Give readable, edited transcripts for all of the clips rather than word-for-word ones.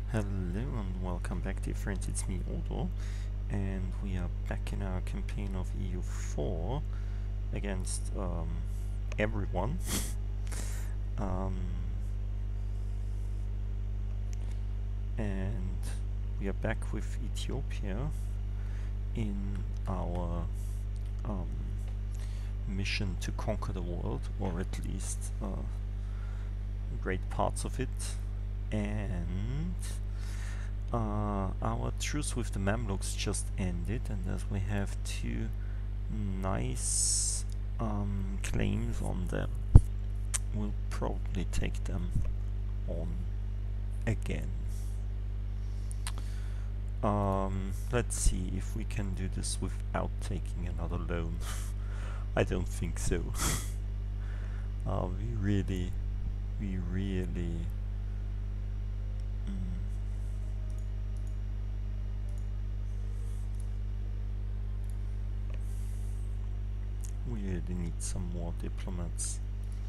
Hello and welcome back, dear friends. It's me, Odo, and we are back in our campaign of EU4 against everyone. um, and we are back with Ethiopia in our mission to conquer the world, or at least great parts of it. And our truce with the Mamluks just ended, and as we have two nice claims on them, we'll probably take them on again. Let's see if we can do this without taking another loan. I don't think so. We really we really need some more diplomats.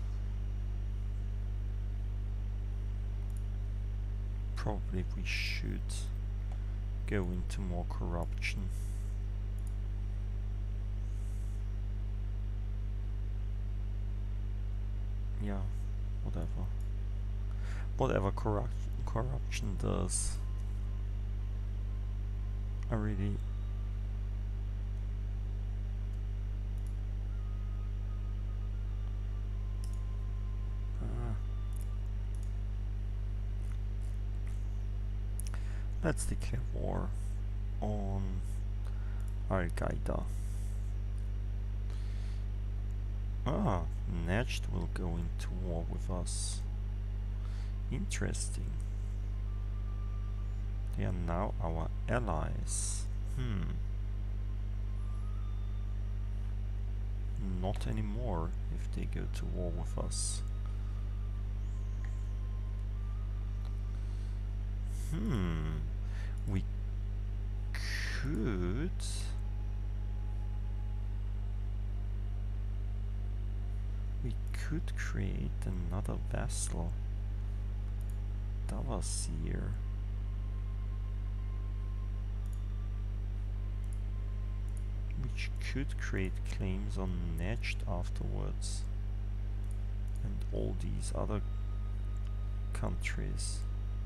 Probably we should go into more corruption. Yeah, whatever corruption does. I really let's declare war on Al-Qaeda. Next will go into war with us. Interesting. They are now our allies. Not anymore if they go to war with us. We could create another vassal, Davasir. Which could create claims on Necht afterwards, and all these other countries.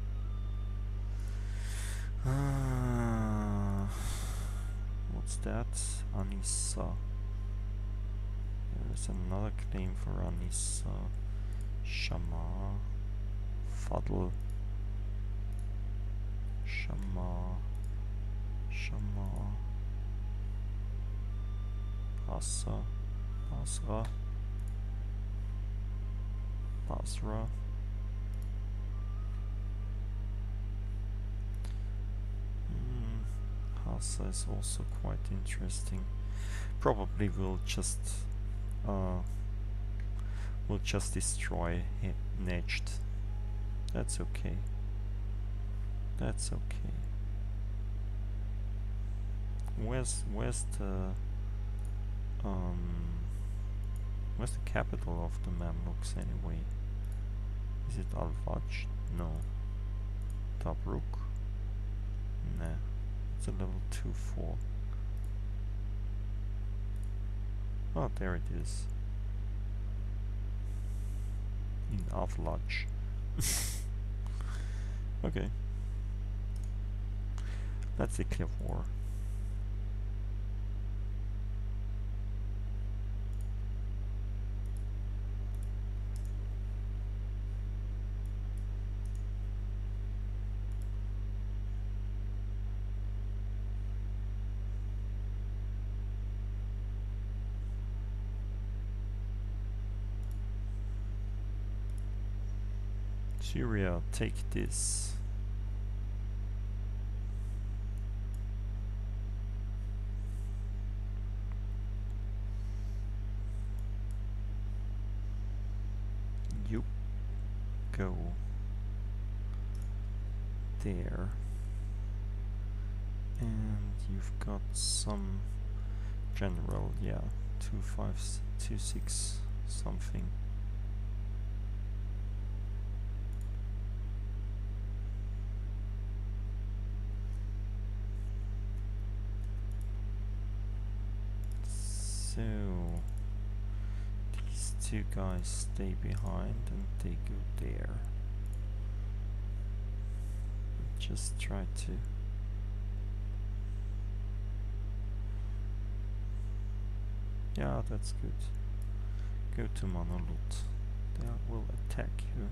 What's that? Anissa. There's another claim for Anissa. Shama. Fadl. Shama. Asa. Basra. Hasa is also quite interesting. Probably we'll just destroy Necht. That's okay. Where's the capital of the Mamluks anyway? Is it Al-Fajr? No. Tobruk? Nah. It's a level 2-4. Oh, there it is. In Avlaj. Okay. Let's declare war. Syria, take this. You go there. And you've got some general, yeah, 2526 something. So these two guys stay behind and they go there. Just try to yeah, that's good. Go to Monolith. They will attack you.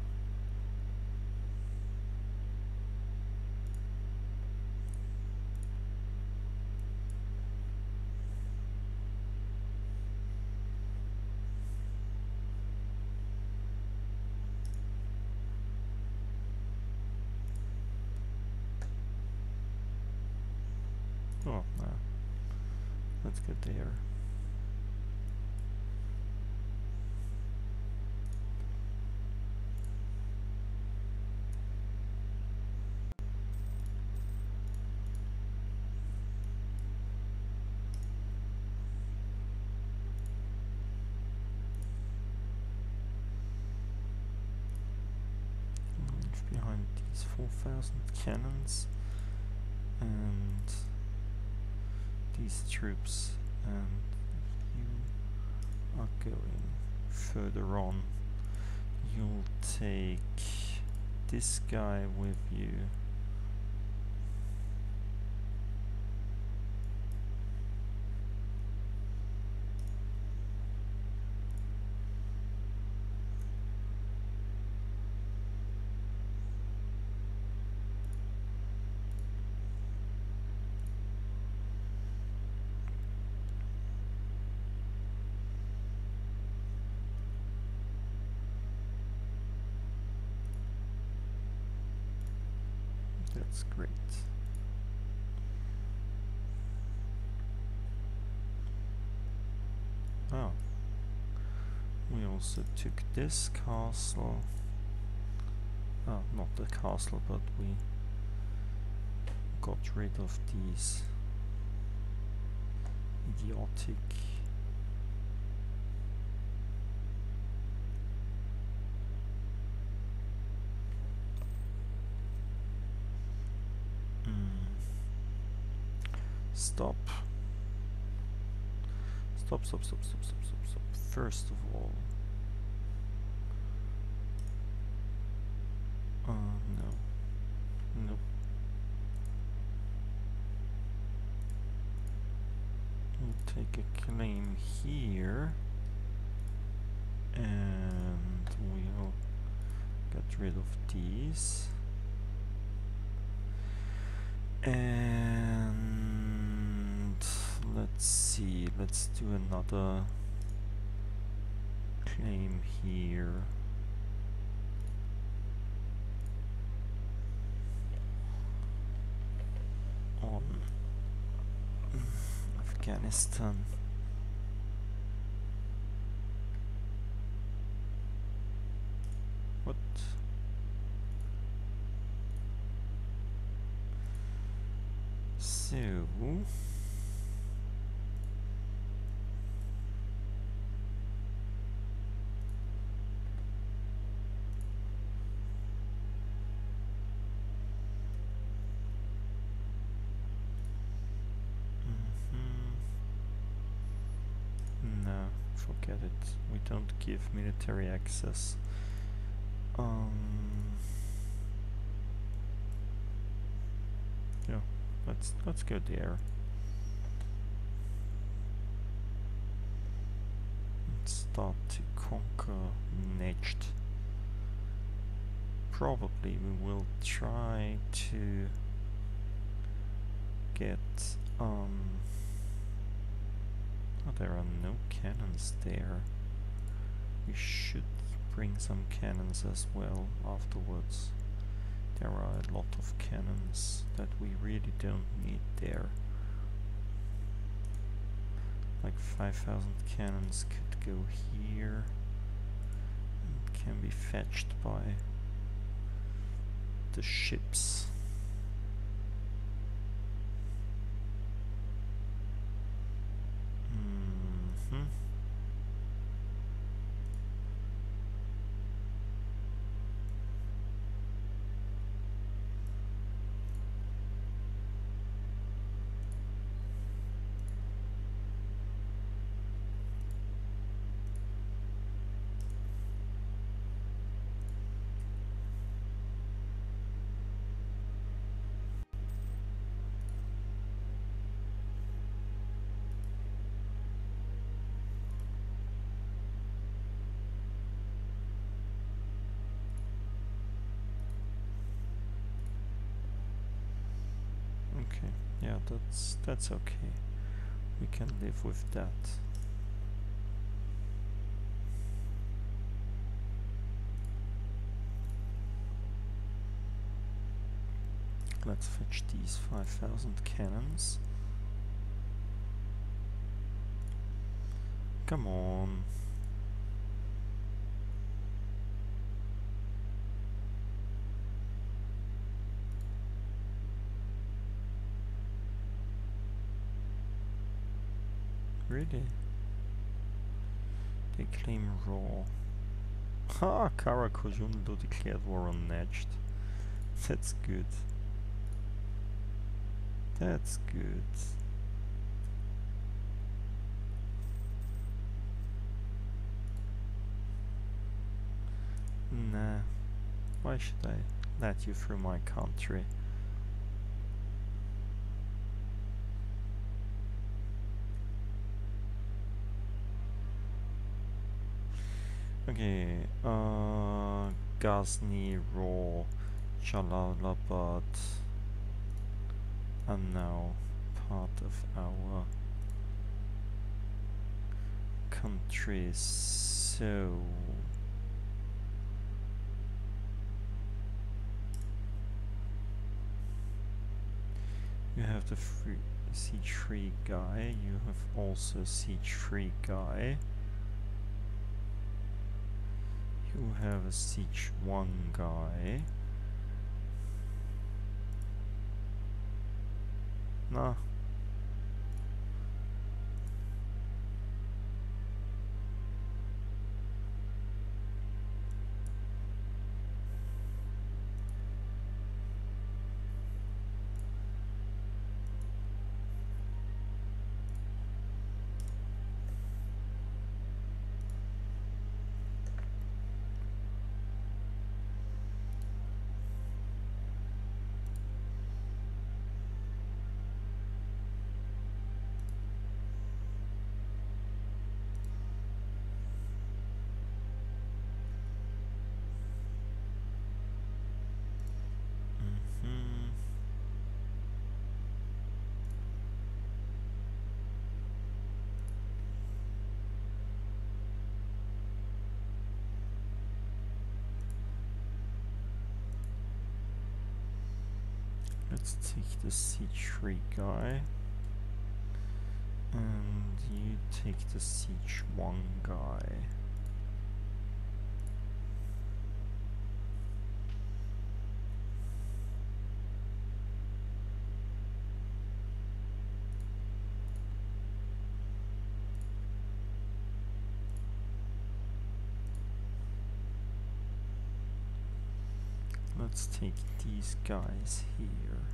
Oh, no. Let's go there. Leave behind these 4,000 cannons and these troops, and you are going further on. You'll take this guy with you. That's great. Oh, we also took this castle. Oh, not the castle, but we got rid of these idiotic Stop. Stop, stop, stop, stop, stop, stop, stop. First of all, no. Nope. We'll take a claim here, and we'll get rid of these. And let's see, let's do another claim here. On Afghanistan. What? So no, forget it. We don't give military access. Yeah, let's go there. Let's start to conquer next. Probably we will try to get oh, there are no cannons there. We should bring some cannons as well afterwards. There are a lot of cannons that we really don't need there. Like 5,000 cannons could go here and can be fetched by the ships. Okay, yeah, that's okay. We can live with that. Let's fetch these 5,000 cannons. Come on. Really? They claim raw. Ha! Karakojundo declared war on Necht. That's good. That's good. Nah. Why should I let you through my country? Okay, Ghazni, Raw, Jalalabad are now part of our country, so you have the C3 guy, you have also C3 guy. You have a siege 1 guy. Nah. Let's take the C3 guy. And you take the siege 1 guy. Let's take these guys here.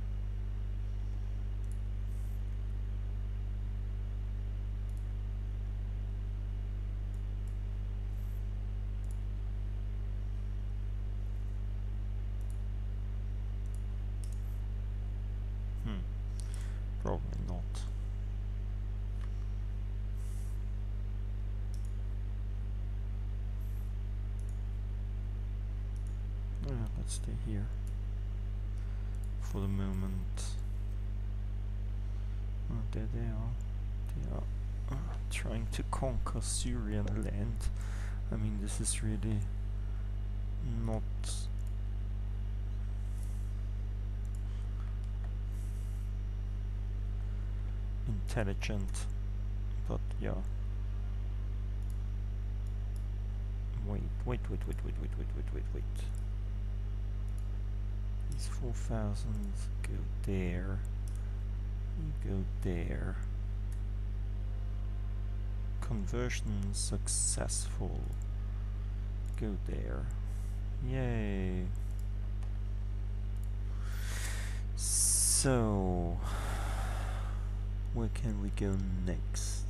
Probably not. Let's stay here for the moment. Oh, there they are. They are trying to conquer Syrian land. I mean, this is really not intelligent, but yeah. Wait. These 4,000 go there. You go there. Conversion successful. Go there. Yay. So, where can we go next?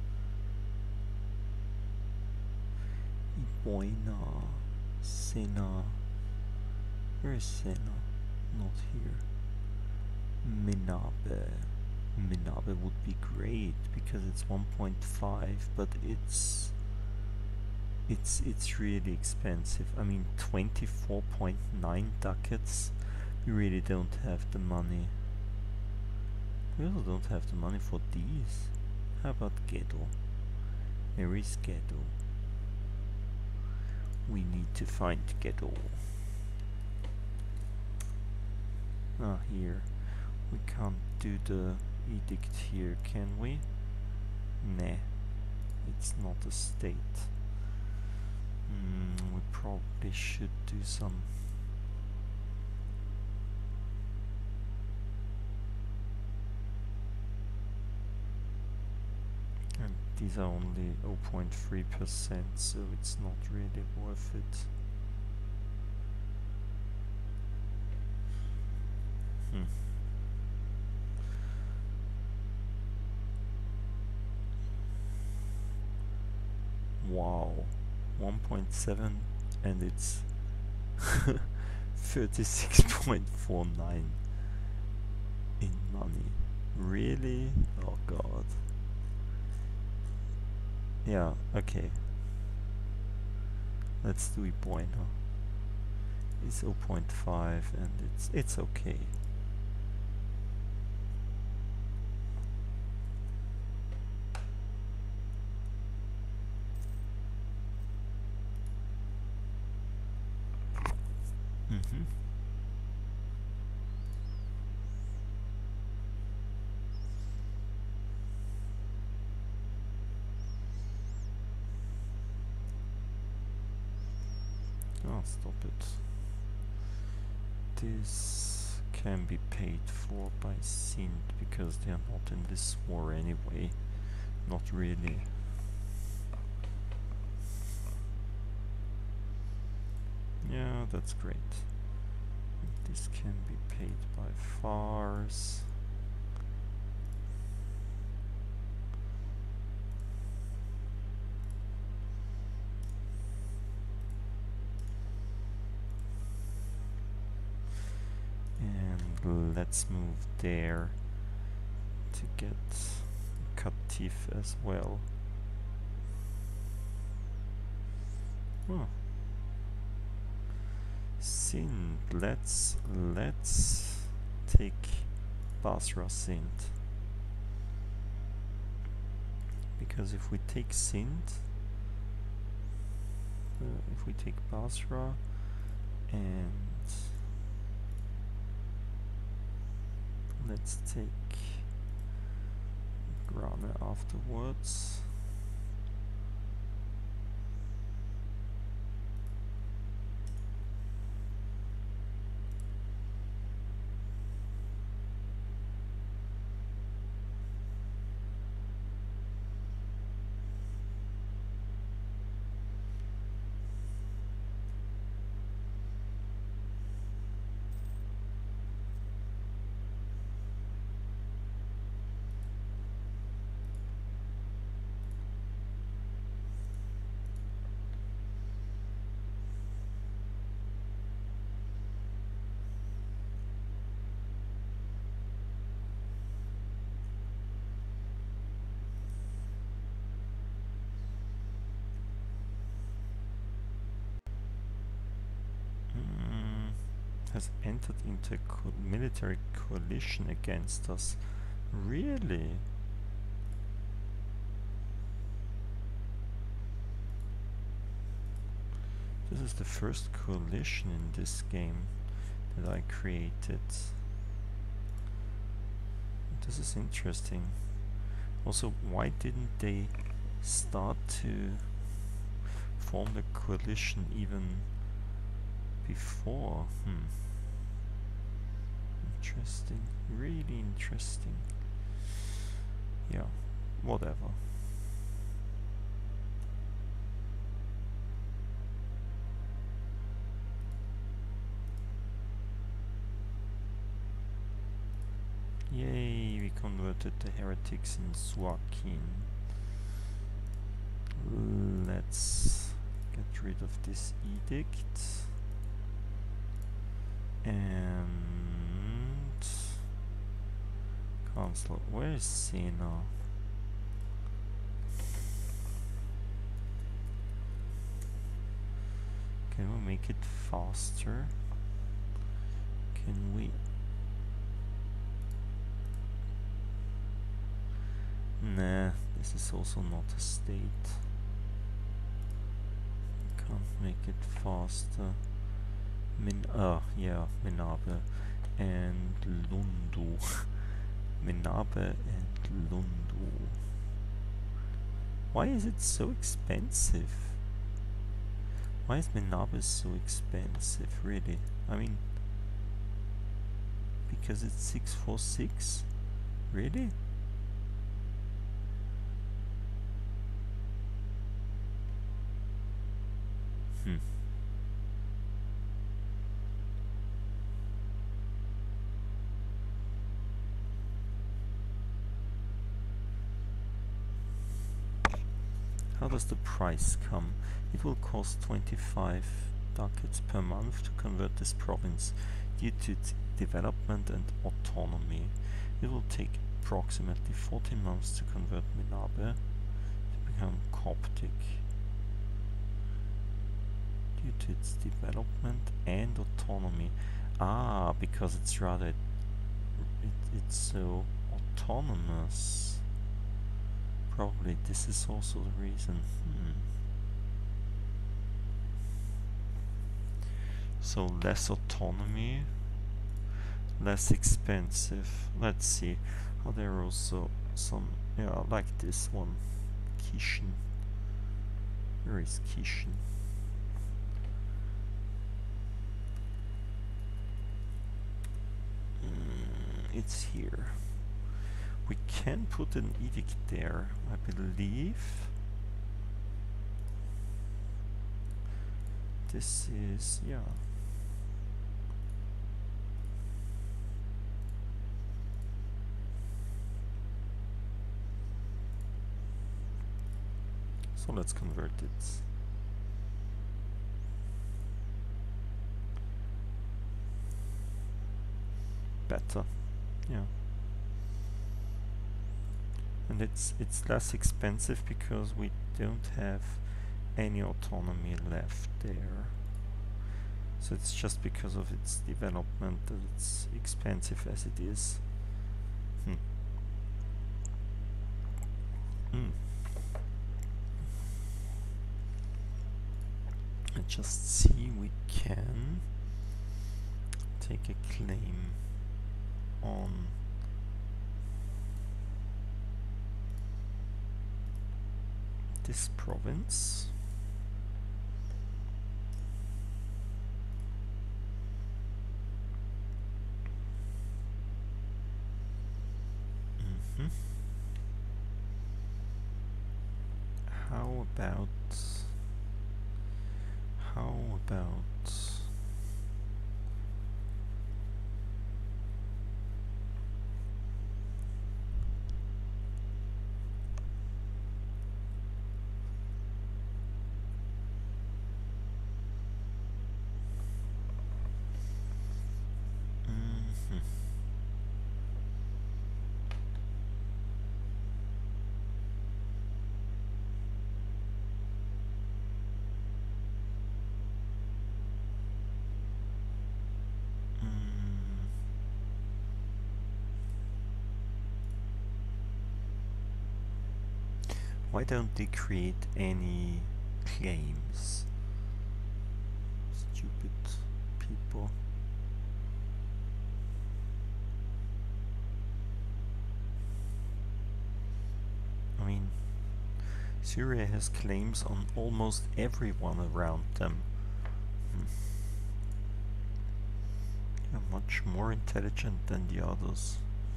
Iboina, Sena. Where is Sena? Not here. Minabe. Minabe would be great because it's 1.5, but it's really expensive. I mean, 24.9 ducats. We really don't have the money We also don't have the money for these. How about ghetto? Where is ghetto? We need to find ghetto. Ah, here. We can't do the edict here, can we? Nah, it's not a state. We probably should do some. And these are only 0.3%, so it's not really worth it. Wow, 1.7 and it's 36.49 in money. Really? Oh god. Yeah, okay. Let's do it bueno. It's 0.5 and it's okay. Oh, stop it. This can be paid for by Sint because they are not in this war anyway. Not really. Yeah, that's great. This can be paid by Fars. And let's move there to get Katif as well. Oh. Sint, let's take Basra Sint. Because if we take Sint, if we take Basra and let's take Grana afterwards. Has entered into a military coalition against us. Really? This is the first coalition in this game that I created. This is interesting. Also, why didn't they start to form the coalition even before? Interesting, really interesting. Yeah, whatever. Yay, we converted the heretics in Suakin. Let's get rid of this edict. And Council, where is Sena? Can we make it faster? Can we This is also not a state. Can't make it faster. Yeah, Minabe and Lundu. Minabe and Lundu. Why is it so expensive? Why is Minabe so expensive, really? I mean, because it's 646? Really? How does the price come? It will cost 25 ducats per month to convert this province due to its development and autonomy. It will take approximately 14 months to convert Minabe to become Coptic. Due to its development and autonomy. Ah, because it's rather it's so autonomous. Probably this is also the reason. So less autonomy, less expensive. Let's see. Oh, there are also some, yeah, like this one. Kishin. Where is Kishin? It's here. We can put an edict there, I believe. This is, yeah. So let's convert it. Better, yeah. And it's less expensive because we don't have any autonomy left there. So it's just because of its development that it's expensive as it is. And just see, we can take a claim on this province. How about why don't they create any claims? Stupid people. I mean, Syria has claims on almost everyone around them. They're much more intelligent than the others.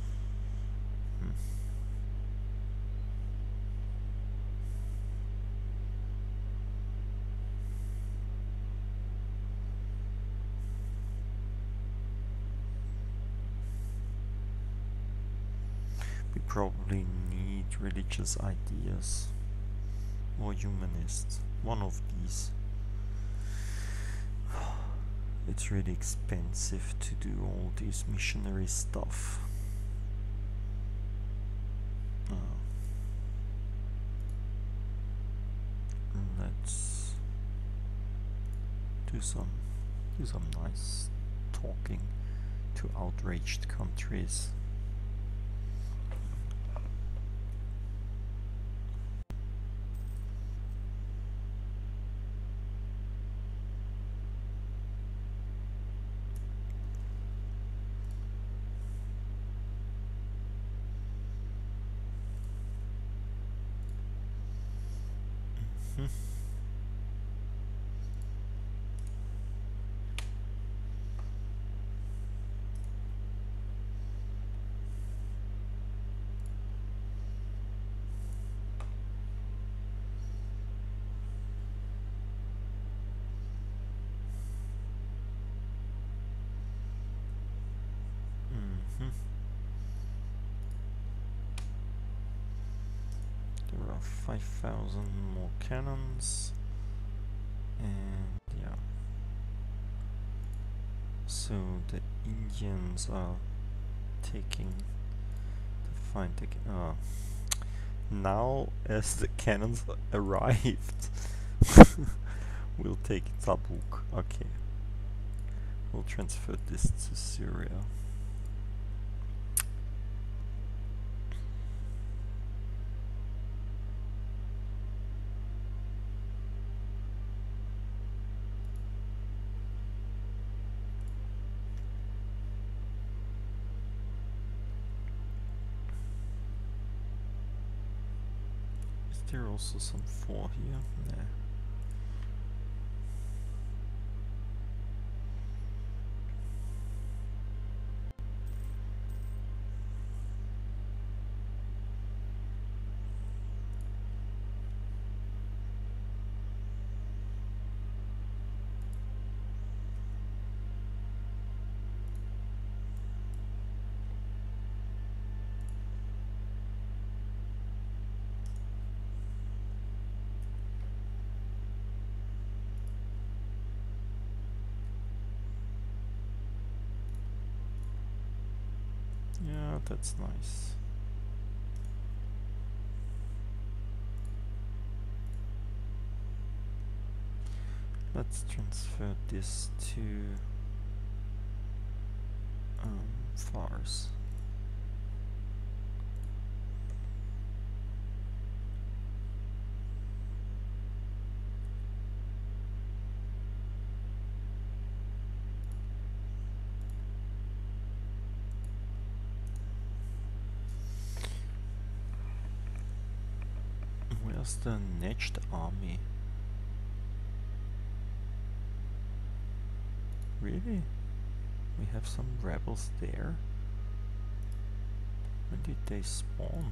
We probably need religious ideas or humanist, one of these. It's really expensive to do all this missionary stuff. Let's do some nice talking to outraged countries. Mhm. Mhm. There are 5,000 more cannons, and yeah. So the Indians are taking to find the now as the cannons arrived. We'll take Tabuk. Okay. We'll transfer this to Syria. Is there also some 4 here? Nah. Yeah, that's nice. Let's transfer this to Fars. Where's the next army? Really? We have some rebels there? When did they spawn?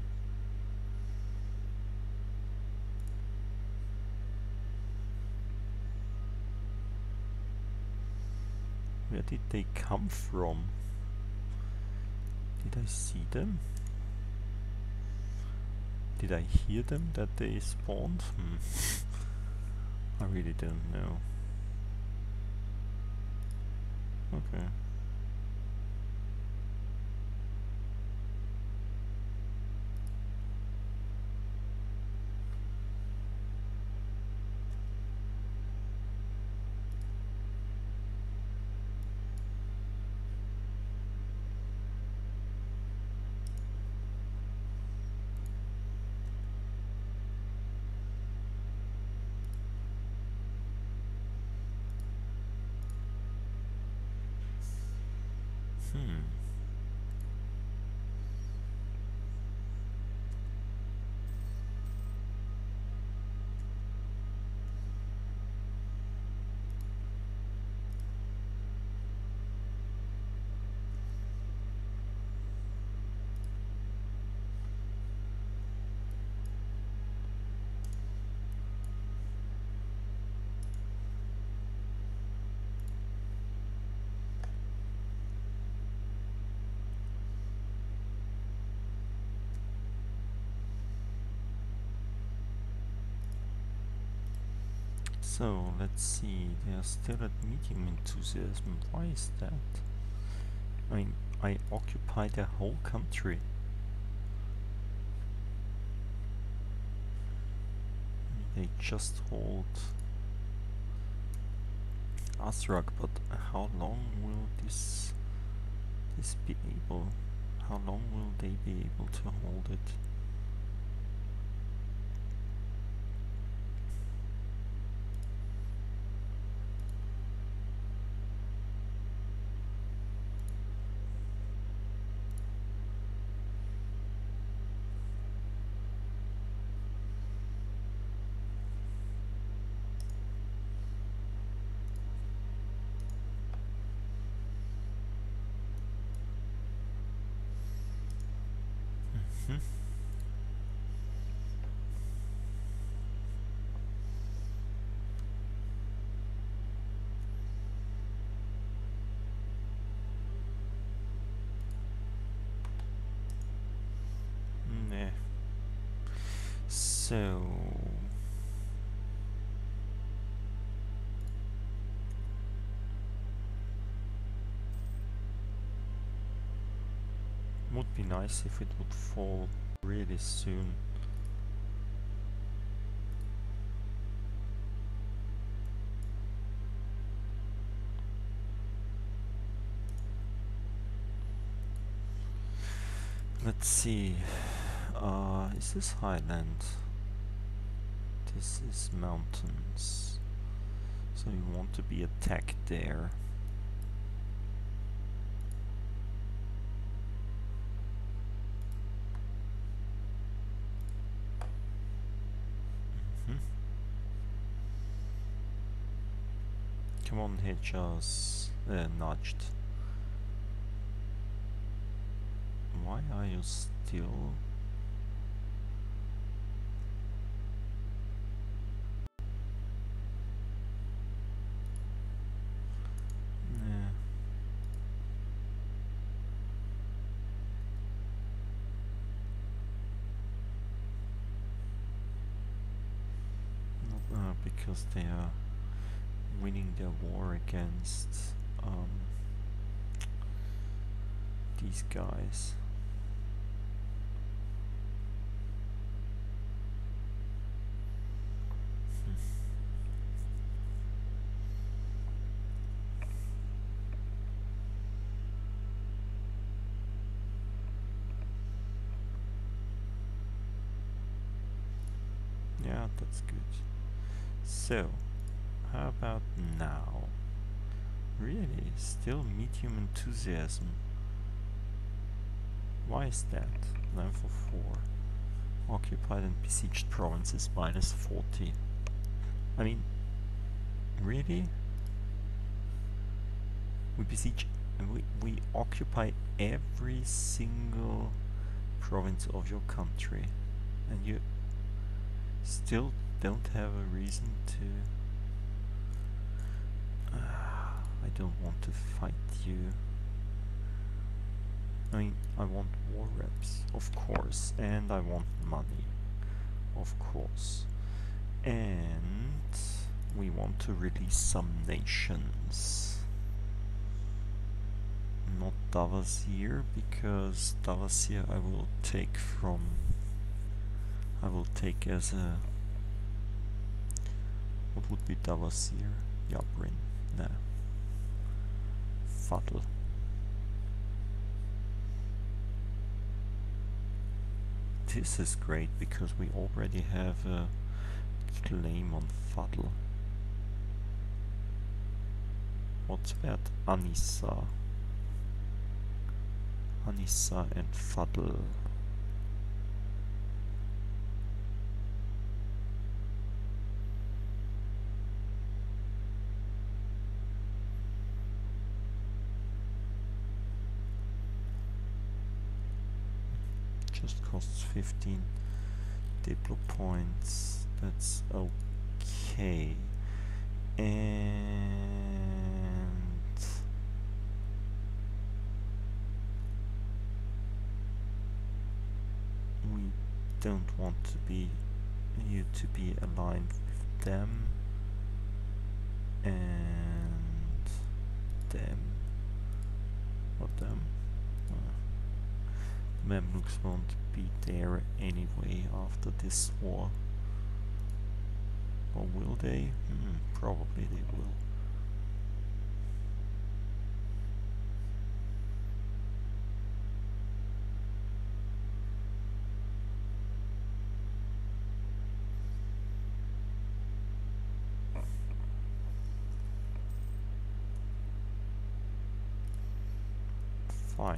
Where did they come from? Did I see them? Did I hear them that they spawned? I really don't know. Okay. Hmm. So let's see, they are still at medium enthusiasm. Why is that? I mean, I occupy the whole country. They just hold Azrak, but how long will this be able? How long will they be able to hold it? So would be nice if it would fall really soon. Let's see. Is this highland? This is mountains. So you want to be attacked there. Come on, Hitchers. Nudged. Why are you still? Nah. Not because they are winning their war against these guys. Yeah, that's good. So, how about now? Really? Still medium enthusiasm. Why is that? Level 4. Occupied and besieged provinces minus 40. I mean, really? We besiege and we occupy every single province of your country, and you still don't have a reason to... I don't want to fight you. I mean, I want war reps, of course, and I want money, of course. And we want to release some nations. Not Davasir, because Davasir I will take as a... What would be Davasir? Yabrin? Nah. Fadl. This is great because we already have a claim on Fadl. What's that? Anissa. Anissa and Fadl. Just costs 15 diplo points. That's okay. And we don't want to be you to be aligned with them and them. What them? Mamluks won't be there anyway after this war. Or will they? Probably they will. Fine.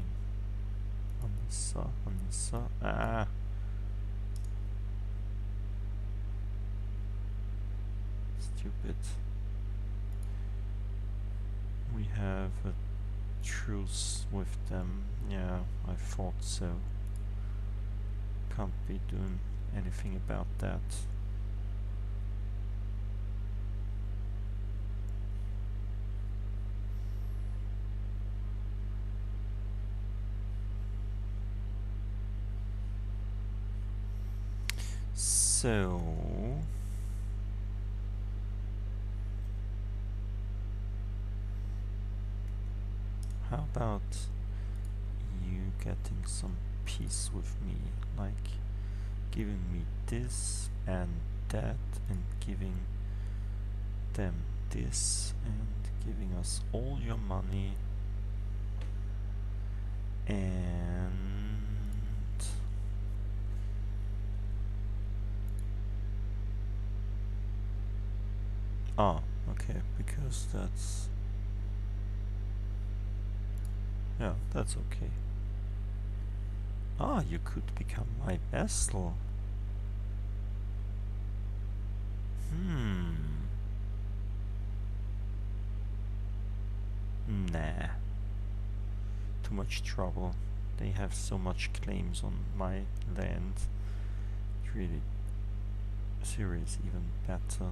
Anissa. Ah. Stupid. We have a truce with them. Yeah, I thought so. Can't be doing anything about that. So how about you getting some peace with me, like giving me this and that, and giving them this, and giving us all your money, and okay, because that's, yeah, that's okay. You could become my vassal. Nah. Too much trouble. They have so much claims on my land. Really, Syria is even better.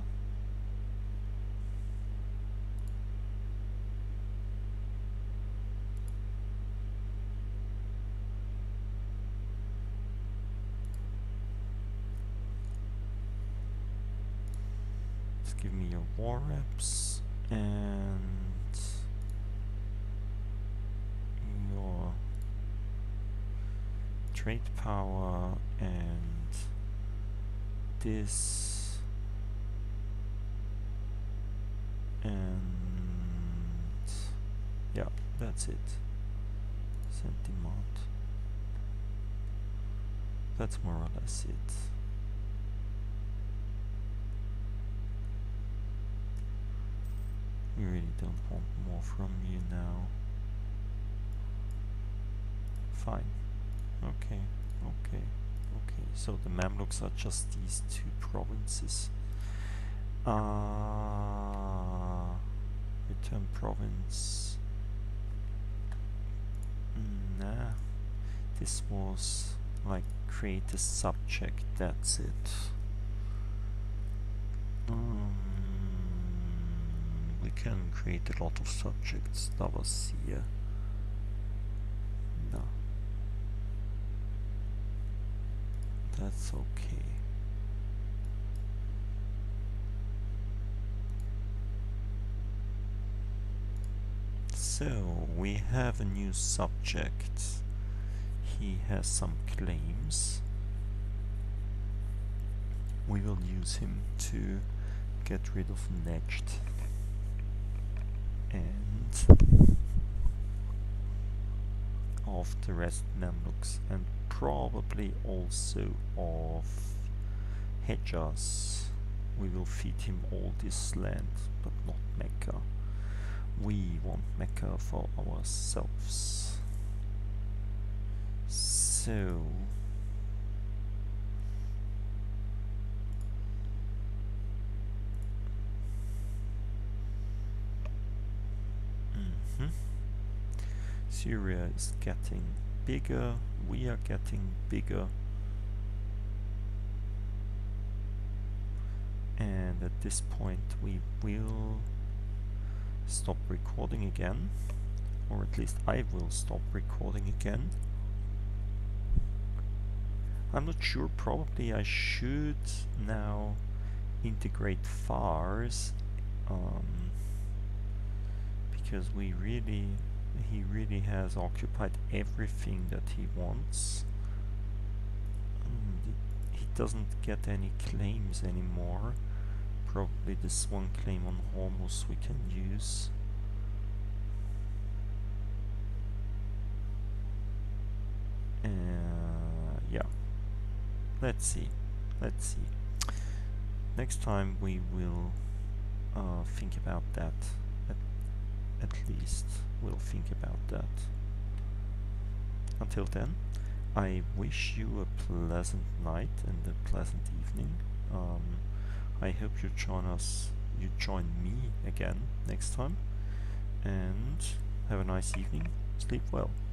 Just give me your war reps and your trade power and this and yeah, that's it. Sentiment. That's more or less it. We really don't want more from you now. Fine. Okay, okay, okay. So the Mamluks are just these two provinces. Return province. Nah. This was like create a subject, that's it. We can create a lot of subjects. Davasia. No. That's okay. So we have a new subject. He has some claims. We will use him to get rid of Nejd and of the rest Mamluks, and probably also of Hejaz. We will feed him all this land, but not Mecca. We want Mecca for ourselves. So Syria is getting bigger, we are getting bigger, and at this point we will stop recording again, or at least I will stop recording again. I'm not sure, probably I should now integrate Fars, because he really has occupied everything that he wants. He doesn't get any claims anymore. Probably this one claim on Hormuz we can use. Yeah. Let's see. Next time we will think about that. At least we'll think about that. Until then, I wish you a pleasant night and a pleasant evening. I hope you join me again next time, and have a nice evening. Sleep well.